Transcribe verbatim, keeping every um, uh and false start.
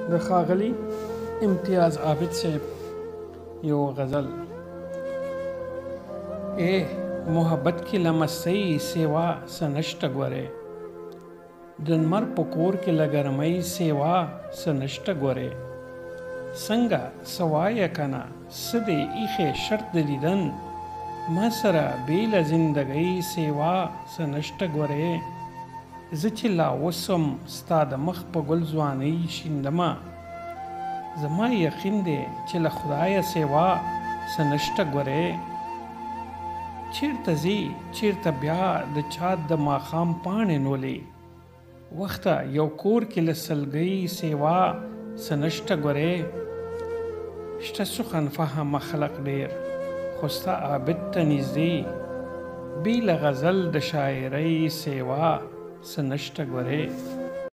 د ښاغلي امتیاز عابد صاحب یو غزل. اے محبت کې لمسۍ سیوا سنشته ګورې، د لمر په کور کې لګرمۍ سیوا سنشته ګورې، څنګه سوایه کنه څه دې ایښې شرط د دیدن، ما سره بې له زندګۍ سیوا سنشته ګورې، زه چې لا اوسم ستا د مخ په ګل ځوانۍ شیندمه، زما یقین دی چې له خدایه سیوا سنشته ګورې، چیرته ځې چیرته بیا د چا د ماښام پاڼې نولې، وخته یو کور کې له سلګۍ سیوا سنشته ګورې، شته سخن فهمه خلق ډېر خو ستا عابد ته نږدې، بې له غزل د شاعرۍ سیوا سنشته ګورې.